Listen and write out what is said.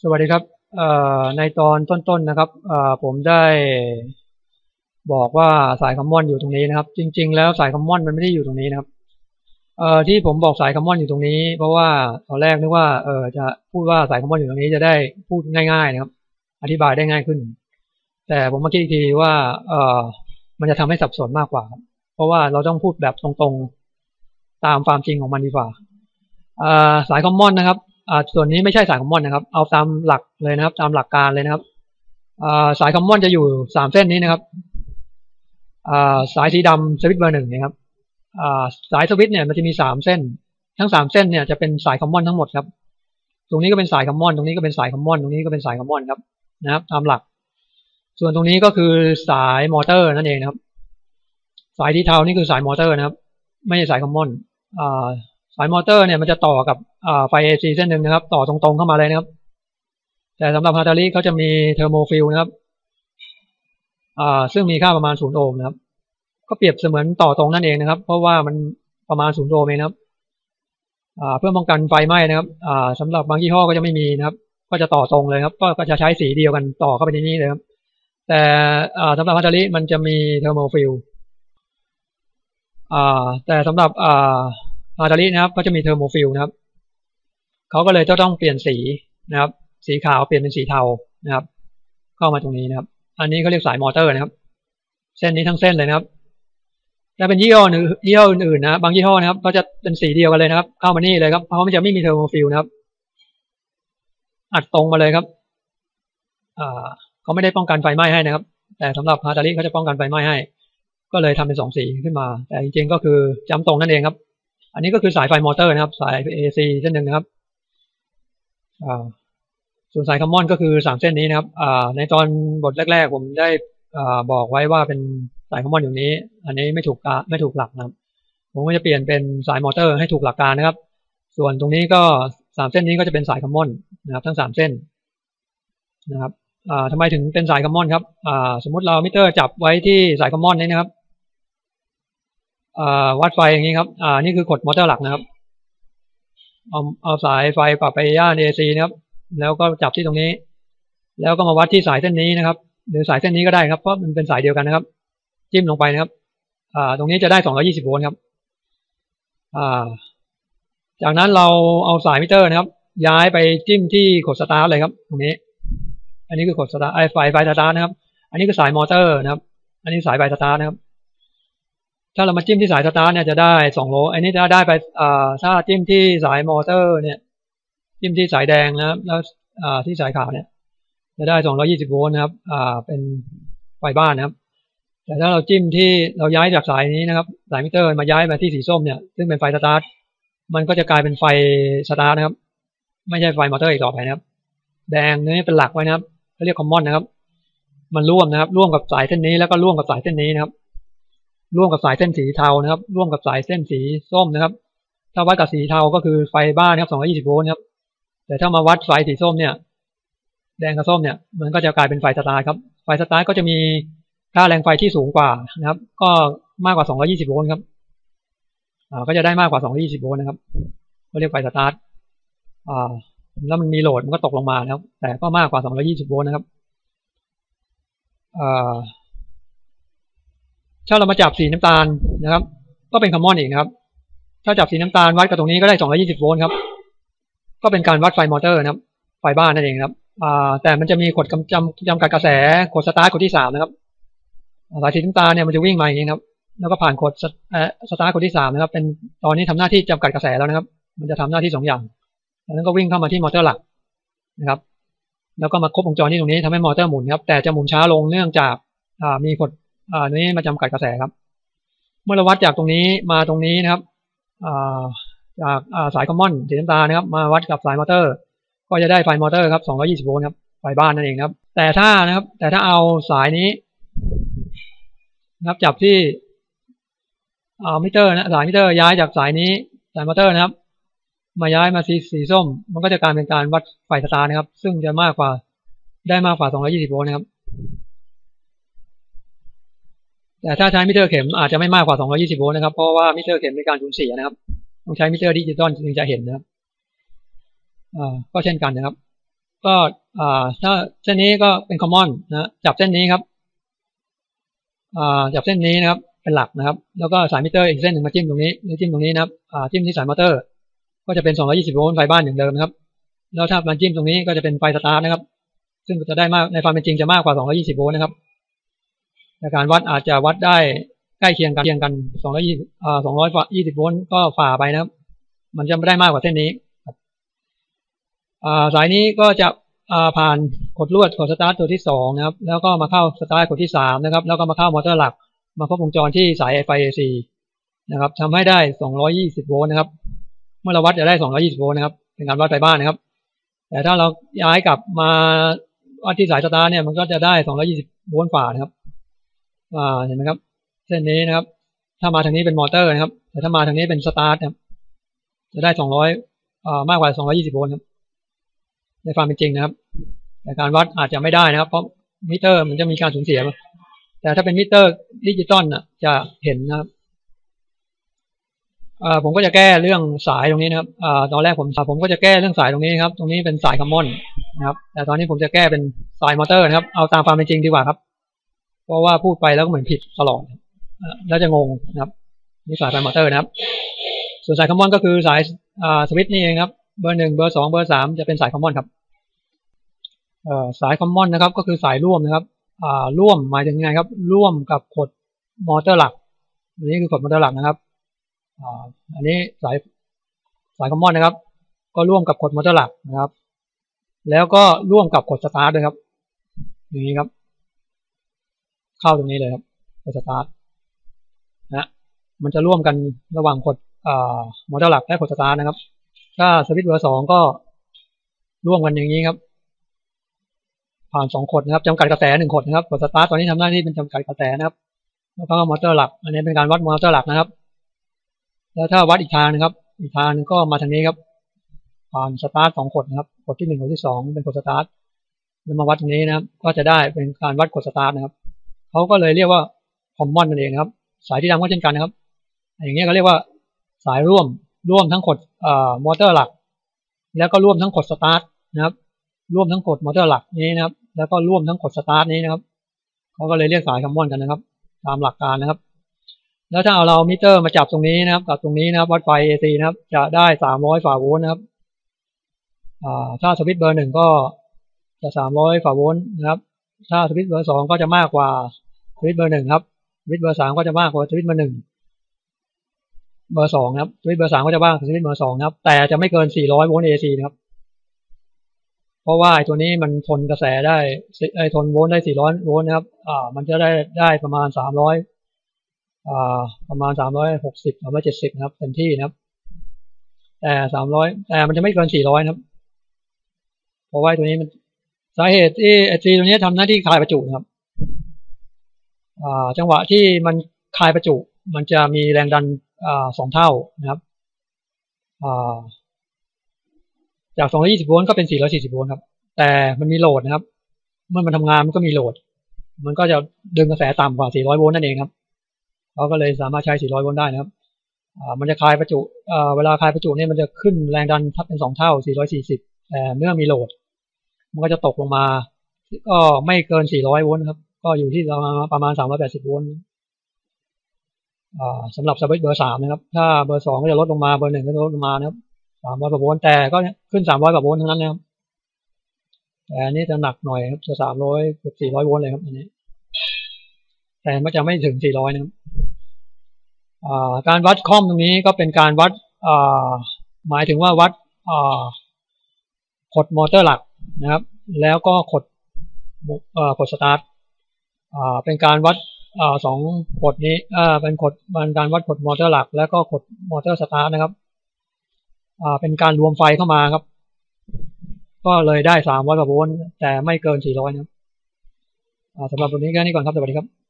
สวัสดีครับในตอนต้นๆนะครับผมได้บอกว่าสายคอมมอนอยู่ตรงนี้นะครับจริงๆแล้วสายคอมมอนมันไม่ได้อยู่ตรงนี้นะครับที่ผมบอกสายคอมมอนอยู่ตรงนี้เพราะว่าตอนแรกนึกว่าจะพูดว่าสายคอมมอนอยู่ตรงนี้จะได้พูดง่ายๆนะครับอธิบายได้ง่ายขึ้นแต่ผมมาคิดอีกทีว่ามันจะทำให้สับสนมากกว่าเพราะว่าเราต้องพูดแบบตรงๆตามความจริงของมันดีกว่าสายคอมมอนนะครับส่วนนี้ไม่ใช่สายคอมมอนนะครับเอาตามหลักเลยนะครับตามหลักการเลยนะครับสายคอมมอนจะอยู่3เส้นนี้นะครับสายสีดำสวิตช์เบอร์1นะครับสายสวิตช์เนี่ยมันจะมี3เส้นทั้ง3เส้นเนี่ยจะเป็นสายคอมมอนทั้งหมดครับตรงนี้ก็เป็นสายคอมมอนตรงนี้ก็เป็นสายคอมมอนตรงนี้ก็เป็นสายคอมมอนครับนะครับตามหลักส่วนตรงนี้ก็คือสายมอเตอร์นั่นเองนะครับสายที่เทานี่คือสายมอเตอร์นะครับไม่ใช่สายคอมมอนสายมอเตอร์เนี่ยมันจะต่อกับไฟ AC เส้นหนึ่งนะครับต่อตรงๆเข้ามาเลยนะครับแต่สำหรับฮาร์ดาริเขาจะมีเทอร์โมฟิลนะครับซึ่งมีค่าประมาณ0 โอห์มนะครับก็เปรียบเสมือนต่อตรงนั่นเองนะครับเพราะว่ามันประมาณ0 โอห์มเองนะครับเพื่อป้องกันไฟไหม้นะครับสำหรับบางยี่ห้อก็จะไม่มีนะครับก็จะต่อตรงเลยครับก็จะใช้สีเดียวกันต่อเข้าไปในนี้เลยครับแต่สำหรับฮาร์ดาริมันจะมีเทอร์โมฟิลแต่สำหรับฮาร์ดารินะครับก็จะมีเทอร์โมฟิลนะครับเขาก็เลยต้องเปลี่ยนสีนะครับสีขาวเปลี่ยนเป็นสีเทานะครับเข้ามาตรงนี้นะครับอันนี้เขาเรียกสายมอเตอร์นะครับเส้นนี้ทั้งเส้นเลยนะครับถ้าเป็นยี่ห้ออื่นๆนะบางยี่ห้อนะครับก็จะเป็นสีเดียวกันเลยนะครับเข้ามานี่เลยครับเพราะมันจะไม่มีเทอร์โมฟิลนะครับอัดตรงมาเลยครับเขาไม่ได้ป้องกันไฟไหม้ให้นะครับแต่สำหรับฮาร์ดาริเขาจะป้องกันไฟไหม้ให้ก็เลยทำเป็น2สีขึ้นมาแต่จริงๆก็คือจำตรงนั่นเองครับอันนี้ก็คือสายไฟมอเตอร์นะครับสาย AC เส้นหนึ่งนะครับส่วนสายคอมมอนก็คือ3เส้นนี้นะครับในตอนบทแรกๆผมได้บอกไว้ว่าเป็นสายคอมมอนอยู่นี้อันนี้ไม่ถูกหลักนะครับผมก็จะเปลี่ยนเป็นสายมอเตอร์ให้ถูกหลักการนะครับส่วนตรงนี้ก็3เส้นนี้ก็จะเป็นสายคอมมอนนะครับทั้ง3เส้นนะครับทำไมถึงเป็นสายคอมมอนครับสมมติเรามิเตอร์จับไว้ที่สายคอมมอนนี้นะครับวัดไฟอย่างนี้ครับนี่คือกดมอเตอร์หลักนะครับเอาสายไฟปรับไปย่าน AC นะครับแล้วก็จับที่ตรงนี้แล้วก็มาวัดที่สายเส้นนี้นะครับหรือสายเส้นนี้ก็ได้ครับเพราะมันเป็นสายเดียวกันนะครับจิ้มลงไปนะครับตรงนี้จะได้220 โวลต์ครับจากนั้นเราเอาสายมิเตอร์นะครับย้ายไปจิ้มที่กดสตาร์ทเลยครับตรงนี้อันนี้คือกดสตาร์ทไฟสตาร์ทนะครับอันนี้คือสายมอเตอร์นะครับอันนี้สายไฟสตาร์ทนะครับถ้าเรามาจิ้มที่สายสตาร์ทเนี่ยจะได้2 โวลต์อันนี้จะได้ไปถ้าจิ้มที่สายมอเตอร์เนี่ยจิ้มที่สายแดงนะครับแล้วที่สายขาวเนี่ยจะได้220 โวลต์นะครับเป็นไฟบ้านนะครับแต่ถ้าเราจิ้มที่เราย้ายจากสายนี้นะครับสายมิเตอร์มาย้ายมาที่สีส้มเนี่ยซึ่งเป็นไฟสตาร์ทมันก็จะกลายเป็นไฟสตาร์ทนะครับไม่ใช่ไฟมอเตอร์อีกต่อไปนะครับแดงนี่เป็นหลักไว้นะครับเขาเรียกคอมมอนนะครับมันร่วมนะครับร่วมกับสายเส้นนี้แล้วก็ร่วมกับสายเส้นนี้นะครับร่วมกับสายเส้นสีเทานะครับร่วมกับสายเส้นสีส้มนะครับถ้าวัดกับสีเทาก็คือไฟบ้านครับ220 โวลต์ครับแต่ถ้ามาวัดไฟสีส้มเนี่ยแดงกับส้มเนี่ยมันก็จะกลายเป็นไฟสตาร์ทครับไฟสตาร์ทก็จะมีค่าแรงไฟที่สูงกว่านะครับก็มากกว่า220 โวลต์ครับก็จะได้มากกว่า220 โวลต์นะครับก็เรียกไฟสตาร์ทแล้วมันมีโหลดมันก็ตกลงมานะครับแต่ก็มากกว่า220 โวลต์นะครับถ้าเรามาจับสีน้ำตาลนะครับก็เป็นคอมมอนอีกนะครับถ้าจับสีน้ำตาลวัดกับตรงนี้ก็ได้220 โวลต์ครับก็เป็นการวัดไฟมอเตอร์นะครับไฟบ้านนั่นเองครับแต่มันจะมีกฎจำกัดกระแสกดสตาร์ทกดที่3นะครับสายสีน้ำตาลเนี่ยมันจะวิ่งมาอย่างนี้ครับแล้วก็ผ่านกดสตาร์ทกดที่3นะครับเป็นตอนนี้ทำหน้าที่จำกัดกระแสแล้วนะครับมันจะทำหน้าที่2อย่างแล้วนั้นก็วิ่งเข้ามาที่มอเตอร์หลักนะครับแล้วก็มาครบวงจรที่ตรงนี้ทำให้มอเตอร์หมุนครับแต่จะหมุนช้าลงเนื่องจากมีกฎนี้มาจำกัดกระแสครับเมื่อเราวัดจากตรงนี้มาตรงนี้นะครับจากสายคอมมอนสีน้ำตาลนะครับมาวัดกับสายมอเตอร์ก็จะได้ไฟมอเตอร์ครับ220 โวลต์ครับไฟบ้านนั่นเองครับแต่ถ้าเอาสายนี้นะครับจับที่มิเตอร์นะสายมิเตอร์ย้ายจากสายนี้สายมอเตอร์นะครับมาย้ายมาสีส้มมันก็จะกลายเป็นการวัดไฟสตาร์ทนะครับซึ่งจะมากกว่า220 โวลต์นะครับแต่ถ้าใช้มิเตอร์เข็มอาจจะไม่มากกว่า220 โวลต์นะครับเพราะว่ามิเตอร์เข็มมีการสูญเสียนะครับต้องใช้มิเตอร์ดิจิตอลจึงจะเห็นนะครับก็เช่นกันนะครับก็ถ้าเส้นนี้ก็เป็น common นะจับเส้นนี้ครับจับเส้นนี้นะครับเป็นหลักนะครับแล้วก็สายมิเตอร์อีกเส้นหนึ่งมาจิ้มตรงนี้หรือจิ้มตรงนี้นะครับจิ้มที่สายมอเตอร์ก็จะเป็น220โวลต์ไฟบ้านอย่างเดิมนะครับแล้วถ้ามันจิ้มตรงนี้ก็จะเป็นไฟสตาร์ทนะครับซึ่งจะได้มากในความเป็นจริงจะมากกว่า220โวลต์นะครับในการวัดอาจจะวัดได้ใกล้เคียงกัน220โวลต์ก็ฝ่าไปนะครับมันจะไม่ได้มากกว่าเส้นนี้สายนี้ก็จะผ่านกดลวดกดสตาร์ทตัวที่2นะครับแล้วก็มาเข้าสตาร์ทกดที่3นะครับแล้วก็มาเข้ามอเตอร์หลักมาครบวงจรที่สายไฟ AC นะครับทำให้ได้220โวลต์นะครับเมื่อเราวัดจะได้220โวลต์นะครับเป็นการวัดไฟบ้านนะครับแต่ถ้าเราย้ายกลับมาวัดที่สายสตาร์ทเนี่ยมันก็จะได้220โวลต์ฝ่านะครับเห็นไหมครับเส้นนี้นะครับถ้ามาทางนี้เป็นมอเตอร์นะครับแต่ถ้ามาทางนี้เป็นสตาร์ทครับจะได้200มากกว่า220โวลต์ครับในความเป็นจริงนะครับแต่การวัดอาจจะไม่ได้นะครับเพราะมิเตอร์มันจะมีการสูญเสียแต่ถ้าเป็นมิเตอร์ดิจิตอลจะเห็นนะครับผมก็จะแก้เรื่องสายตรงนี้นะครับตอนแรกผมก็จะแก้เรื่องสายตรงนี้ครับตรงนี้เป็นสายคอมมอนนะครับแต่ตอนนี้ผมจะแก้เป็นสายมอเตอร์นะครับเอาตามความเป็นจริงดีกว่าครับเพราะว่าพูดไปแล้วก็เหมือนผิดตลอดแล้วจะงงนะครับนี่สายไฟมอเตอร์นะครับส่วนสายคอมมอนก็คือสายสวิตช์นี่เองครับเบอร์1เบอร์2เบอร์3จะเป็นสายคอมมอนครับสายคอมมอนนะครับก็คือสายร่วมนะครับร่วมหมายถึงไงครับร่วมกับขดมอเตอร์หลักอันนี้คือขดมอเตอร์หลักนะครับอันนี้สายคอมมอนนะครับก็ร่วมกับขดมอเตอร์หลักนะครับแล้วก็ร่วมกับขดสตาร์ทด้วยครับอย่างนี้ครับเข้าตรงนี้เลยครับขดสตาร์ทนะมันจะร่วมกันระหว่างขดมอเตอร์หลักและขดสตาร์ทนะครับถ้าสวิตช์เบอร์2ก็ร่วมกันอย่างนี้ครับผ่าน2ขดนะครับจำกัดกระแส1ขดนะครับขดสตาร์ทตอนนี้ทำหน้าที่เป็นจำกัดกระแสนะครับแล้วก็มอเตอร์หลักอันนี้เป็นการวัดมอเตอร์หลักนะครับแล้วถ้าวัดอีกทางนะครับอีกทางนึงก็มาทางนี้ครับผ่านสตาร์ท2ขดนะครับขดที่1ขดที่2เป็นขดสตาร์ทแล้วมาวัดตรงนี้นะครับก็จะได้เป็นการวัดขดสตาร์ทนะครับเขาก็เลยเรียกว่าคอมมอนนั่นเองนะครับสายที่ดำก็เช่นกันนะครับอย่างนี้ก็เรียกว่าสายร่วมทั้งขดมอเตอร์หลักแล้วก็ร่วมทั้งขดสตาร์ทนะครับร่วมทั้งขดมอเตอร์หลักนี้นะครับแล้วก็ร่วมทั้งขดสตาร์ทนี้นะครับเขาก็เลยเรียกสายคอมมอนกันนะครับตามหลักการนะครับแล้วถ้าเอาเรามิเตอร์มาจับตรงนี้นะครับกับตรงนี้นะครับวัดไฟ AC นะครับจะได้300ฝ่าโวลต์นะครับถ้าสวิตช์เบอร์1ก็จะ300ฝ่าโวลต์นะครับถ้าสวิตช์เบอร์2ก็จะมากกว่าสวิตช์เบอร์1ครับสวิตช์เบอร์3ก็จะมากกว่าสวิตช์เบอร์1เบอร์2นะครับสวิตช์เบอร์3ก็จะมากกว่าสวิตช์เบอร์2นะครับแต่จะไม่เกิน400โวลต์ AC นะครับเพราะว่าตัวนี้มันทนกระแสได้ทนโวลต์ได้400โวลต์นะครับมันจะได้ประมาณประมาณ360 370นะครับเต็มที่นะครับแต่มันจะไม่เกิน400นะครับเพราะว่าตัวนี้มันสาเหตุที่ตัวนี้ทำหน้าที่คลายประจุนะครับจังหวะที่มันคลายประจุมันจะมีแรงดัน2 เท่านะครับจาก220โวลต์ก็เป็น440โวลต์ครับแต่มันมีโหลดนะครับเมื่อมันทำงานมันก็มีโหลดมันก็จะดึงกระแสต่ำกว่า400โวลต์นั่นเองครับเขาก็เลยสามารถใช้400โวลต์ได้นะครับมันจะคลายประจุเวลาคลายประจุเนี่ยมันจะขึ้นแรงดันทับเป็น2 เท่า440แต่เมื่อมีโหลดมันก็จะตกลงมาก็ไม่เกิน400โวลต์ครับก็อยู่ที่ประมาณ380โวลต์สำหรับสวิตช์เบอร์3นะครับถ้าเบอร์2ก็จะลดลงมาเบอร์1ก็จะลดลงมานะครับ300กว่าโวลต์แต่ก็ขึ้น300กว่าโวลต์ทั้งนั้นนะครับแต่อันนี้จะหนักหน่อยครับจะ300เกือบ400โวลต์เลยครับอันนี้แต่มันจะไม่ถึง400นะครับการวัดคอมตรงนี้ก็เป็นการวัดหมายถึงว่าวัดขดมอเตอร์หลักนะครับแล้วก็ขดสตาร์ทเป็นการวัด2ขดนี้เป็นการวัดขดมอเตอร์หลักแล้วก็ขดมอเตอร์สตาร์ทนะครับเป็นการรวมไฟเข้ามาครับก็เลยได้300กว่าโวลต์แต่ไม่เกิน400นะครับสำหรับวันนี้แค่นี้ก่อนครับสวัสดีครับ